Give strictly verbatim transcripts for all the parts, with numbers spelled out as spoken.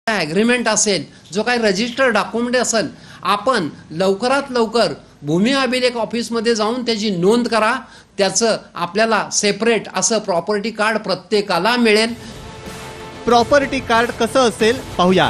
Agreement असेल, जो काही रजिस्टर डॉक्युमेंट असेल, आपण लवकरात लवकर भूमी अभिलेख ऑफिसमध्ये जाऊन त्याची नोंद करा। त्याचं आपल्याला सेपरेट असं प्रॉपर्टी कार्ड प्रत्येकाला मिळेल। प्रॉपर्टी कार्ड कसं असेल पाहूयात।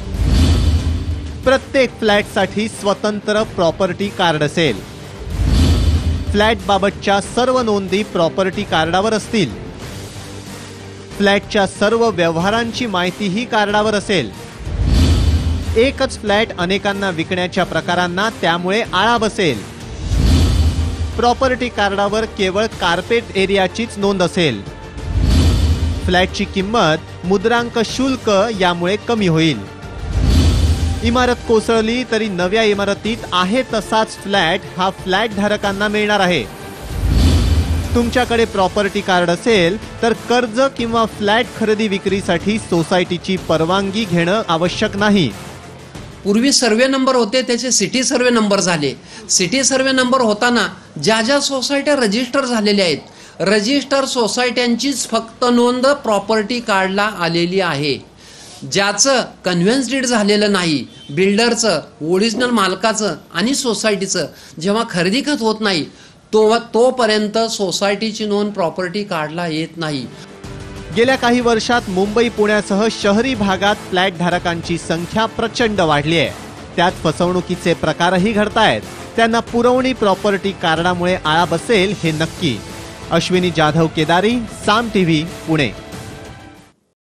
प्रत्येक फ्लॅटसाठी स्वतंत्र प्रॉपर्टी कार्ड असेल। फ्लॅट बाबतच्या सर्व नोंदी प्रॉपर्टी कार्डावर असतील। फ्लॅटच्या सर्व व्यवहारांची माहितीही कार्डावर असेल। एकच फ्लॅट अनेकांना विकण्याच्या प्रकारांना त्यामुळे आळा बसेल। प्रॉपर्टी कार्डावर केवळ कार्पेट एरियाचीच नोंद असेल। फ्लॅटची किंमत मुद्रांक शुल्क यामुळे कमी होईल। इमारत कोसळली तरी नव्या इमारतीत आहे तसाच फ्लॅट हा फ्लॅट धारकांना मिळणार आहे। तुमच्याकडे प्रॉपर्टी कार्ड असेल तर कर्ज किंवा फ्लॅट खरेदी विक्रीसाठी सोसायटीची परवानगी घेणं आवश्यक नाही। पूर्वी सर्वे नंबर होते, त्याचे सिटी सर्वे नंबर झाले। सिटी सर्वे नंबर होताना ज्या ज्या सोसायट्या रजिस्टर झालेल्या आहेत, रजिस्टर सोसायट्यांचीच फक्त नोंद प्रॉपर्टी कार्डला आलेली आहे। ज्याचं कन्व्हेन्स डीड झालेलं नाही, बिल्डरचं, ओरिजिनल मालकाचं आणि सोसायटीचं जेव्हा खरेदी खत होत नाही तो तोपर्यंत सोसायटीची नोंद प्रॉपर्टी कार्डला येत नाही। गेल्या काही वर्षात मुंबई पुण्यासह शहरी भागात फ्लॅट धारकांची संख्या प्रचंड वाढली आहे। त्यात फसवणुकीचे प्रकारही घडतायत। त्यांना पुरवणी प्रॉपर्टी कार्डामुळे आळा बसेल हे नक्की। अश्विनी जाधव केदारी, साम टीव्ही, पुणे।